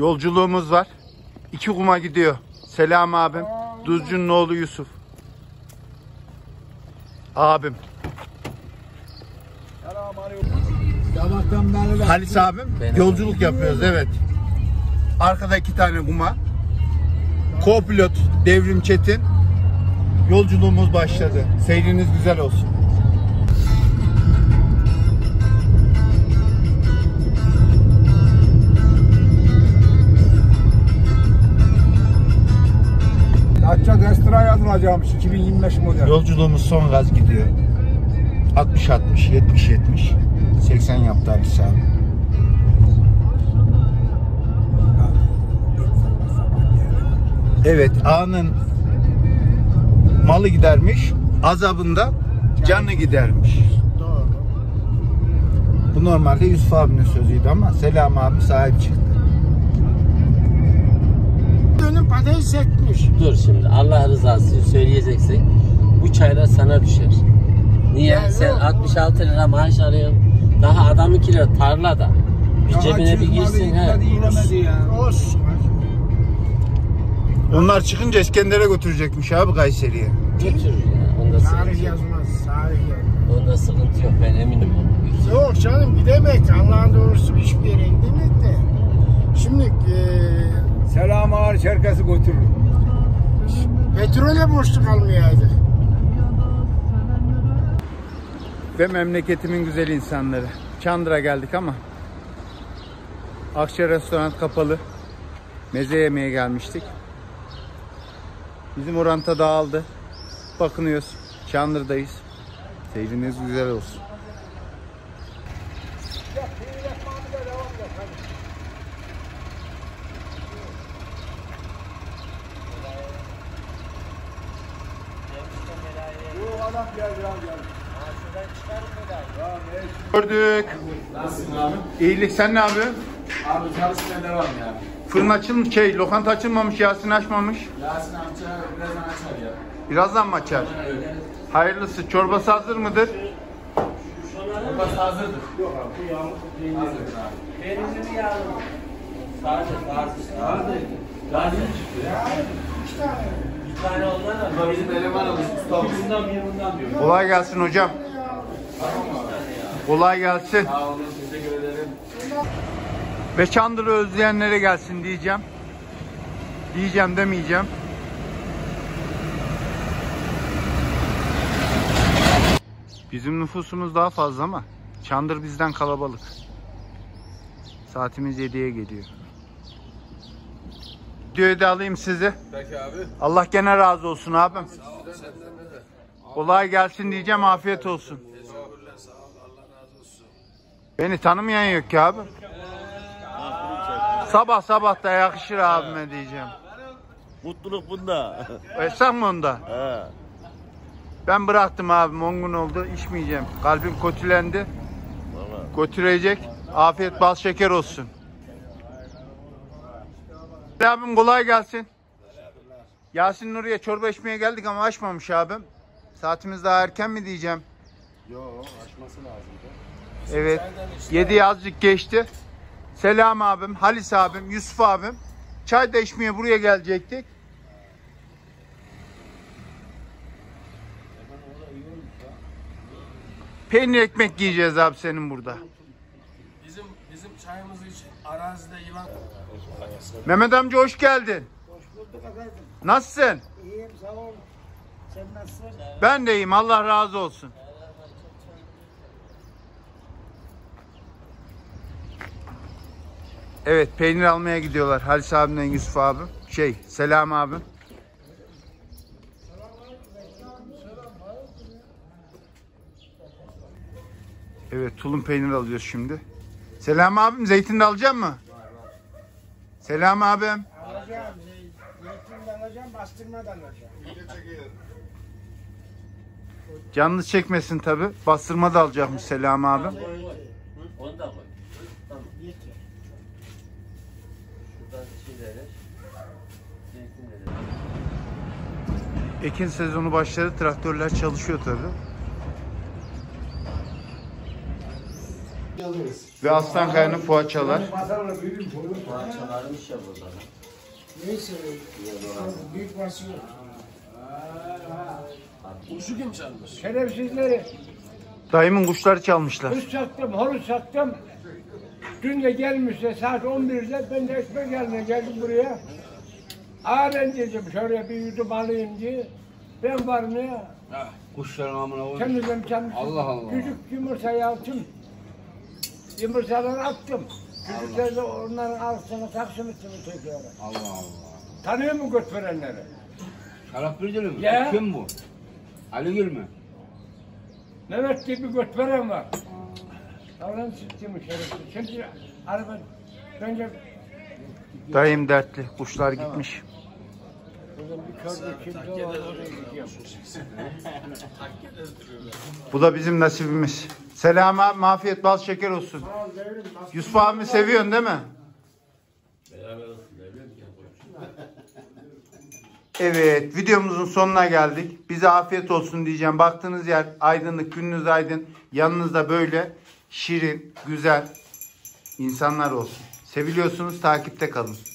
Yolculuğumuz var. 2 kuma gidiyor. Selam abim. Duzcu'nun oğlu Yusuf. Abim. Halis abim. Yolculuk yapıyoruz, evet. Arkada 2 tane kuma. Co-pilot Devrim Çetin. Yolculuğumuz başladı. Seyriniz güzel olsun. Datça Destra yazılacakmış 2025 model. Yolculuğumuz son gaz gidiyor. 60-60, 70-70. 80 yaptı Halis abi. Evet, ağanın malı gidermiş, azabında canı gidermiş. Doğru. Bu normalde Yusuf abinin sözüydü ama Selam abi sahip çıktı. Dönüm patates sekmiş. Dur şimdi, Allah rızası için söyleyeceksek bu çaylar sana düşer. Niye? Ya Sen yok. 66 lira maaş alıyorsun. Daha adamınkiler tarlada. Bir cebine bir girsin he. Olsun. Onlar çıkınca İskender'e götürecekmiş abi, Kayseri'ye. Götürür ya. Onda sıkıntı Tarih yok. yazmaz. Tarih yazmaz. Onda sıkıntı yok, ben eminim onun. Yok canım gidemek. Allah'ın doğrusu hiçbir yere gidemek de. Şimdi Selam ağır Çerkes'i götürür. petrole borçlu kalmayaydı. Ve memleketimin güzel insanları. Çandır'a geldik ama Akça restoran kapalı. Meze yemeye gelmiştik. Bizim oranta dağıldı. Bakınıyoruz. Çandır'dayız. Seyriniz güzel olsun. Gördük. Nasılsın abi? İyilik, sen ne yapıyorsun? Abi çalışmaya devam ya. Fırın açılmış, lokanta açılmamış, Yasin açmamış. Yasin amca birazdan açar ya. Birazdan mı açar? Öyle. Hayırlısı. Çorbası hazır mıdır? Babası hazırdır. Yok abi bu yağmur hazırdır abi. Peynirli yağlı. Sadece Gazi çıktı ya. Bir tane ondan Bu da bizim eleman almış ustamız. bundan diyor. Kolay gelsin hocam. Kolay gelsin. Sağ olun, teşekkür ederim. Ve Çandır'ı özleyenlere gelsin diyeceğim. Diyeceğim demeyeceğim. Bizim nüfusumuz daha fazla ama Çandır bizden kalabalık. Saatimiz 7'ye geliyor. Videoyu da alayım sizi. Peki abi. Allah gene razı olsun abim. Sağ ol, senden de. Kolay gelsin diyeceğim, afiyet olsun. Teşekkürler, sağ ol, Allah razı olsun. Beni tanımayan yok ki abi. Sabah sabah da yakışır abime diyeceğim. Mutluluk bunda. Sen mi onda? He. Ben bıraktım abim, 10 gün oldu, içmeyeceğim. Kalbim kötülendi. Vallahi. Götürecek. Afiyet bal şeker olsun. Abim kolay gelsin. Yasin Nuri'ye çorba içmeye geldik ama açmamış abim. Saatimiz daha erken mi diyeceğim? Yok, açması lazımdı. Evet. 7'yi azıcık geçti. Selam abim, Halis abim, Yusuf abim. Çay da içmeye buraya gelecektik. Peynir ekmek yiyeceğiz abi senin burada. Bizim çayımız için arazide yılan. Mehmet amca hoş geldin. Hoş bulduk efendim. Nasılsın? İyiyim sağ ol. Sen nasılsın? Ben de iyiyim, Allah razı olsun. Evet, peynir almaya gidiyorlar Halis abimle Yusuf abim. Selam abim. Evet, tulum peynir alıyoruz şimdi. Selam abim, zeytin de alacak mı? Selam abim. Alacağım. Zeytin de alacağım, bastırma da alacağım. Canınız çekmesin tabi. Bastırma da alacakmış Selam abim. Onu da koy. Tamam. Yeter. Şuradan şeyleri. Zeytinleri. Ekin sezonu başladı. Traktörler çalışıyor tabi. Ve Aslankaya'nın poğaçalar. Parçalarmış ya burada. Neyse. Büyük basın. Kuşu kim çalmış? Şerefsizleri. Dayımın kuşları çalmışlar. Kuş sattım, horoz sattım. Dün de gelmişler saat 11'de. Ben de ekmek yerine geldim buraya. Ağren dedim şöyle bir yudum alayım diye. Ben varım ya. Kuşların amına koyayım. Temizledim temizledim. Allah Allah. Küçük yumurtayı aldım. Yumurtaları attım. Çocuklar da onların arasına taksim ettim tekrar. Allah Allah. Tanıyor mu götürenleri? Şarap Bülcülü mü? Ya. Kim bu? Ali Gül mü? Mehmet diye bir götveren var. Allah'ın sıktığımı şerefsiz. Şimdi araba önce Dayım dertli. Kuşlar gitmiş. buradan bir kördü kimse var oraya gidiyor. Bu da bizim nasibimiz. Selam abi, afiyet bal şeker olsun. Yusuf abimi seviyorsun değil mi? Evet, videomuzun sonuna geldik. Bize afiyet olsun diyeceğim. Baktığınız yer aydınlık, gününüz aydın. Yanınızda böyle şirin, güzel insanlar olsun. Seviliyorsunuz, takipte kalın.